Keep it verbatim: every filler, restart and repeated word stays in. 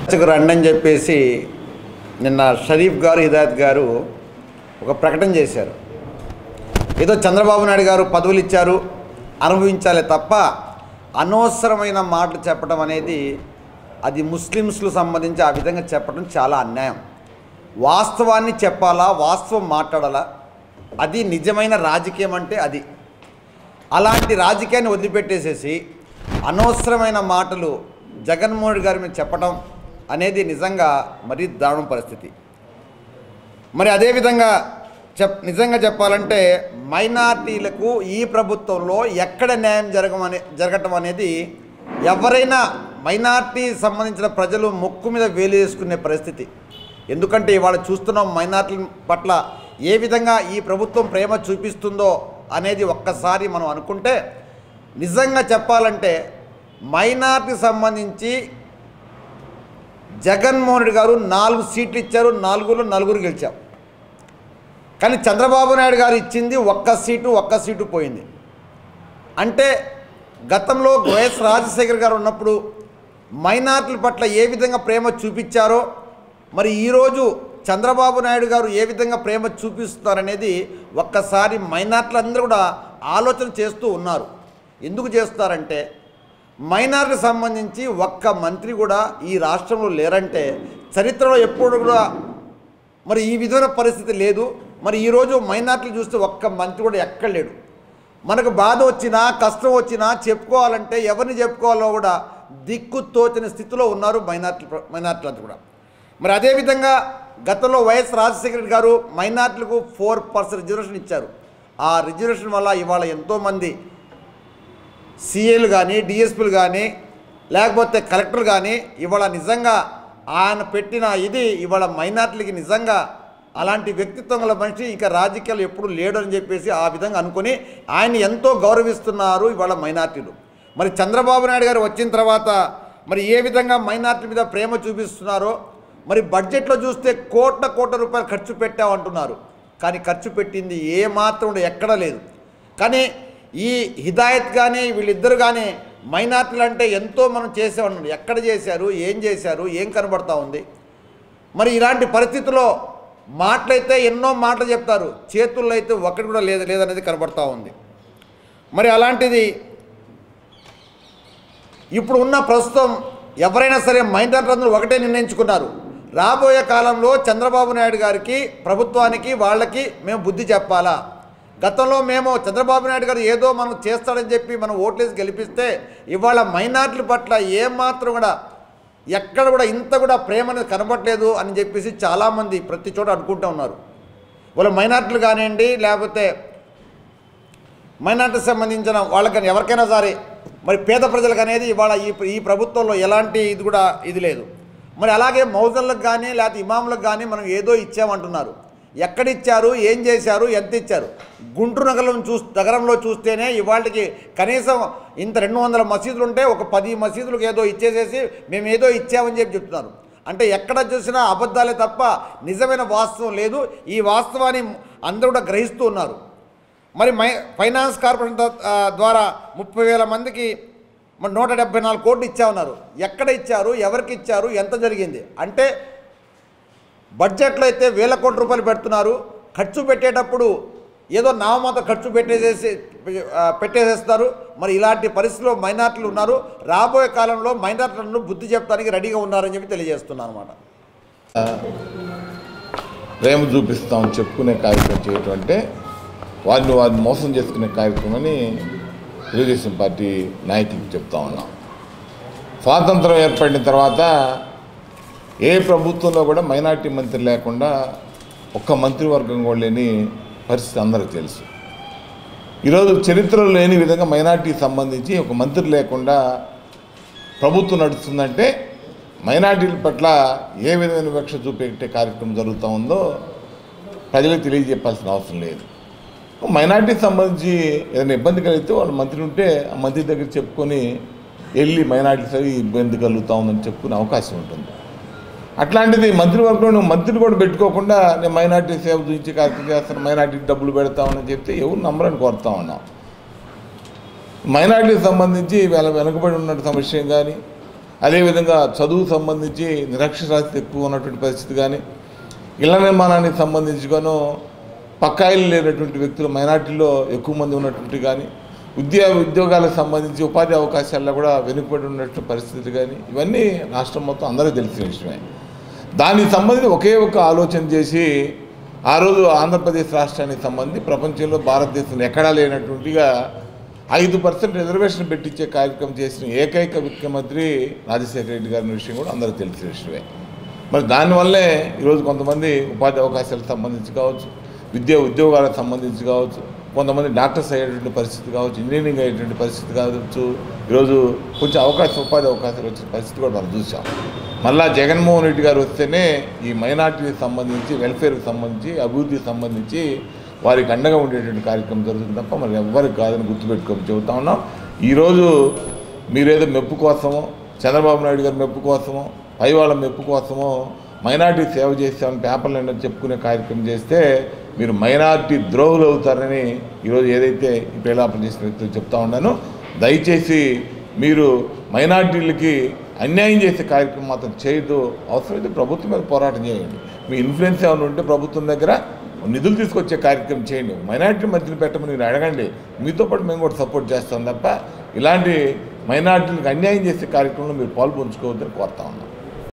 రండి అని చెప్పేసి నిన్న షరీఫ్ గారు హిదాయత్ గారు ఒక ప్రకటన చేశారు. ఏదో చంద్రబాబు నాయుడు గారు పదవులు ఇచ్చారు అనుభవించాలి తప్ప అనవసరమైన మాటలు చెప్పడం అనేది అది ముస్లిమ్స్కు సంబంధించి ఆ విధంగా చెప్పడం చాలా అన్యాయం. వాస్తవాన్ని చెప్పాలా, వాస్తవం మాట్లాడాలా, అది నిజమైన రాజకీయం అంటే అది. అలాంటి రాజకీయాన్ని వదిలిపెట్టేసేసి అనవసరమైన మాటలు జగన్మోహన్ రెడ్డి గారి మీద చెప్పడం అనేది నిజంగా మరీ దారుణ పరిస్థితి. మరి అదేవిధంగా చెప్ నిజంగా చెప్పాలంటే మైనార్టీలకు ఈ ప్రభుత్వంలో ఎక్కడ న్యాయం జరగమనే జరగటం అనేది ఎవరైనా మైనార్టీ సంబంధించిన ప్రజలు ముక్కు మీద వేలు వేసుకునే పరిస్థితి. ఎందుకంటే ఇవాళ చూస్తున్నాం మైనార్టీల పట్ల ఏ విధంగా ఈ ప్రభుత్వం ప్రేమ చూపిస్తుందో అనేది ఒక్కసారి మనం అనుకుంటే నిజంగా చెప్పాలంటే మైనార్టీ సంబంధించి జగన్మోహన్ రెడ్డి గారు నాలుగు సీట్లు ఇచ్చారు, నాలుగులో నలుగురు గెలిచాం. కానీ చంద్రబాబు నాయుడు గారు ఇచ్చింది ఒక్క సీటు ఒక్క సీటు పోయింది. అంటే గతంలో వైఎస్ రాజశేఖర్ గారు ఉన్నప్పుడు మైనార్టీల పట్ల ఏ విధంగా ప్రేమ చూపించారో మరి ఈరోజు చంద్రబాబు నాయుడు గారు ఏ విధంగా ప్రేమ చూపిస్తారనేది ఒక్కసారి మైనార్టీలందరూ కూడా ఆలోచన చేస్తూ ఉన్నారు. ఎందుకు చేస్తారంటే మైనార్టీకి సంబంధించి ఒక్క మంత్రి కూడా ఈ రాష్ట్రంలో లేరంటే చరిత్రలో ఎప్పుడు కూడా మరి ఈ విధమైన పరిస్థితి లేదు. మరి ఈరోజు మైనార్టీలు చూస్తే ఒక్క మంత్రి కూడా ఎక్కడ లేడు. మనకు బాధ వచ్చినా కష్టం వచ్చినా చెప్పుకోవాలంటే ఎవరిని చెప్పుకోవాలో కూడా దిక్కు తోచని స్థితిలో ఉన్నారు మైనార్టీ మైనార్టీలంతా కూడా. మరి అదేవిధంగా గతంలో వైఎస్ రాజశేఖర రెడ్డి గారు మైనార్టీలకు ఫోర్ పర్సెంట్ రిజర్వేషన్ ఇచ్చారు. ఆ రిజర్వేషన్ వల్ల ఇవాళ ఎంతోమంది సీఏలు కానీ డిఎస్పీలు కానీ లేకపోతే కలెక్టర్లు కానీ ఇవాళ నిజంగా ఆయన పెట్టిన ఇది ఇవాళ మైనార్టీలకి నిజంగా అలాంటి వ్యక్తిత్వం గల మనిషి ఇక రాజకీయాలు ఎప్పుడు లేడు అని చెప్పేసి ఆ విధంగా అనుకుని ఆయన ఎంతో గౌరవిస్తున్నారు ఇవాళ మైనార్టీలు. మరి చంద్రబాబు నాయుడు గారు వచ్చిన తర్వాత మరి ఏ విధంగా మైనార్టీ మీద ప్రేమ చూపిస్తున్నారో మరి బడ్జెట్లో చూస్తే కోట్ల కోట్ల రూపాయలు ఖర్చు పెట్టామంటున్నారు. కానీ ఖర్చు పెట్టింది ఏ మాత్రం ఎక్కడా లేదు. కానీ ఈ హిదాయత్ కానీ వీళ్ళిద్దరు కానీ మైనార్టీలు అంటే ఎంతో మనం చేసేవాళ్ళు, ఎక్కడ చేశారు, ఏం చేశారు, ఏం కనబడతా ఉంది. మరి ఇలాంటి పరిస్థితుల్లో మాటలైతే ఎన్నో మాటలు చెప్తారు, చేతుల్లో అయితే ఒక్కటి కూడా లేదు లేదనేది కనబడతా ఉంది. మరి అలాంటిది ఇప్పుడు ఉన్న ప్రస్తుతం ఎవరైనా సరే మైనార్టీలందరూ ఒకటే నిర్ణయించుకున్నారు. రాబోయే కాలంలో చంద్రబాబు నాయుడు గారికి ప్రభుత్వానికి వాళ్ళకి మేము బుద్ధి చెప్పాలా. గతంలో మేము చంద్రబాబు నాయుడు గారు ఏదో మనం చేస్తాడని చెప్పి మనం ఓట్లేసి గెలిపిస్తే ఇవాళ మైనార్టీల పట్ల ఏమాత్రం కూడా ఎక్కడ కూడా ఇంత కూడా ప్రేమ అనేది కనబడలేదు అని చెప్పేసి చాలామంది ప్రతి చోట అనుకుంటూ ఉన్నారు. వాళ్ళ మైనార్టీలు కానివ్వండి లేకపోతే మైనార్టీకి సంబంధించిన వాళ్ళకని ఎవరికైనా సరే మరి పేద ప్రజలకు అనేది ఇవాళ ఈ ఈ ప్రభుత్వంలో ఎలాంటి ఇది కూడా ఇది లేదు. మరి అలాగే మౌజన్లకు కానీ లేకపోతే ఇమాములకు కానీ మనం ఏదో ఇచ్చామంటున్నారు. ఎక్కడిచ్చారు, ఏం చేశారు, ఎంత ఇచ్చారు? గుంటూరు నగరం చూ నగరంలో చూస్తేనే ఇవాళకి కనీసం ఇంత రెండు వందల మసీదులు ఉంటే ఒక పది మసీదులకు ఏదో ఇచ్చేసేసి మేము ఏదో ఇచ్చామని చెప్పి చెప్తున్నారు. అంటే ఎక్కడ చూసినా అబద్ధాలే తప్ప నిజమైన వాస్తవం లేదు. ఈ వాస్తవాన్ని అందరూ కూడా గ్రహిస్తూ ఉన్నారు. మరి మై ఫైనాన్స్ కార్పొరేషన్ ద్వారా ముప్పై వేల మందికి మరి నూట డెబ్బై నాలుగు కోట్లు ఇచ్చా ఉన్నారు. ఎక్కడ ఇచ్చారు, ఎవరికి ఇచ్చారు, ఎంత జరిగింది? అంటే బడ్జెట్లో అయితే వేల కోట్ల రూపాయలు పెడుతున్నారు, ఖర్చు పెట్టేటప్పుడు ఏదో నామమాత్రం ఖర్చు పెట్టేసేసి పెట్టేసేస్తారు. మరి ఇలాంటి పరిస్థితుల్లో మైనార్టీలు ఉన్నారు. రాబోయే కాలంలో మైనార్టీలను బుద్ధి చెప్తానికి రెడీగా ఉన్నారని చెప్పి తెలియజేస్తున్నాను అనమాట. ప్రేమ చూపిస్తామని చెప్పుకునే కార్యక్రమం చేయటం అంటే వారిని వారిని మోసం చేసుకునే కార్యక్రమాన్ని తెలుగుదేశం పార్టీ నాయకులకు చెప్తా ఉన్నాం. స్వాతంత్రం ఏర్పడిన తర్వాత ఏ ప్రభుత్వంలో కూడా మైనార్టీ మంత్రి లేకుండా ఒక్క మంత్రివర్గం కూడా లేని పరిస్థితి అందరికీ తెలుసు. ఈరోజు చరిత్రలో లేని విధంగా మైనార్టీకి సంబంధించి ఒక మంత్రి లేకుండా ప్రభుత్వం నడుస్తుందంటే మైనార్టీల పట్ల ఏ విధమైన వివక్ష చూపెట్టే కార్యక్రమం జరుగుతూ ఉందో ప్రజలకు తెలియజెప్పాల్సిన అవసరం లేదు. మైనార్టీకి సంబంధించి ఏదైనా ఇబ్బంది కలిగితే వాళ్ళు మంత్రి ఉంటే ఆ మంత్రి దగ్గర చెప్పుకొని వెళ్ళి మైనార్టీ సరి ఇబ్బంది కలుగుతూ ఉందని చెప్పుకునే అవకాశం ఉంటుంది. అట్లాంటిది మంత్రివర్గంలో మంత్రిని కూడా పెట్టుకోకుండా నేను మైనార్టీ సేవ చూపించి కార్యక్రమం చేస్తాను, మైనార్టీకి డబ్బులు పెడతామని చెప్తే ఎవరు నమ్మరని కోరుతా ఉన్నాం. మైనార్టీకి సంబంధించి వీళ్ళ వెనుకబడి ఉన్న సమస్య కానీ అదేవిధంగా చదువు సంబంధించి నిరక్షరాస్యత ఎక్కువ ఉన్నటువంటి పరిస్థితి కానీ, ఇళ్ల నిర్మాణానికి సంబంధించిగాను పక్కా ఇల్లు లేనటువంటి వ్యక్తులు మైనార్టీలో ఎక్కువ మంది ఉన్నటువంటి కానీ, ఉద్యోగ ఉద్యోగాలకు సంబంధించి ఉపాధి అవకాశాల్లో కూడా వెనుకబడి ఉన్నటువంటి పరిస్థితులు కానీ, ఇవన్నీ రాష్ట్రం మొత్తం అందరికీ తెలిసిన విషయమే. దానికి సంబంధించి ఒకే ఒక ఆలోచన చేసి ఆ రోజు ఆంధ్రప్రదేశ్ రాష్ట్రానికి సంబంధించి ప్రపంచంలో భారతదేశంలో ఎక్కడా లేనటువంటిగా ఐదు పర్సెంట్ రిజర్వేషన్ పెట్టించే కార్యక్రమం చేసిన ఏకైక ముఖ్యమంత్రి రాజశేఖర రెడ్డి గారి విషయం కూడా అందరికీ తెలిసిన విషయమే. మరి దానివల్లే ఈరోజు కొంతమంది ఉపాధి అవకాశాలకు సంబంధించి కావచ్చు, విద్యా ఉద్యోగాలకు సంబంధించి కావచ్చు, కొంతమంది డాక్టర్స్ అయ్యేటువంటి పరిస్థితి కావచ్చు, ఇంజనీరింగ్ అయ్యేటువంటి పరిస్థితి కావచ్చు, ఈరోజు కొంచెం అవకాశం ఉపాధి అవకాశాలు వచ్చిన పరిస్థితి కూడా మనం చూసాం. మళ్ళా జగన్మోహన్ రెడ్డి గారు వస్తేనే ఈ మైనార్టీకి సంబంధించి, వెల్ఫేర్కి సంబంధించి, అభివృద్ధికి సంబంధించి వారికి అండగా ఉండేటువంటి కార్యక్రమం జరుగుతుంది తప్ప మరి ఎవ్వరికి కాదని గుర్తుపెట్టుకొని చెబుతా ఉన్నాం. ఈరోజు మీరేదో మెప్పు కోసమో, చంద్రబాబు నాయుడు గారి మెప్పు కోసమో, పై వాళ్ళ మెప్పు కోసమో మైనార్టీ సేవ చేస్తామని పేపర్లు ఏంటని చెప్పుకునే కార్యక్రమం చేస్తే మీరు మైనార్టీ ద్రోహులు అవుతారని ఈరోజు ఏదైతే ఈ ప్రేలాపన చేసిన వ్యక్తులు చెప్తా ఉన్నానో, దయచేసి మీరు మైనార్టీలకి అన్యాయం చేసే కార్యక్రమం మాత్రం చేయొద్దు. అవసరమైతే ప్రభుత్వం మీద పోరాటం చేయండి. మీ ఇన్ఫ్లుయెన్స్ ఏమైనా ఉంటే ప్రభుత్వం దగ్గర నిధులు తీసుకొచ్చే కార్యక్రమం చేయండి. మైనార్టీ మధ్యలో పెట్టమని మీరు అడగండి, మీతో పాటు మేము కూడా సపోర్ట్ చేస్తాం తప్ప ఇలాంటి మైనార్టీలకు అన్యాయం చేసే కార్యక్రమంలో మీరు పాల్పంచుకోవద్దని కోరుతా ఉన్నాం.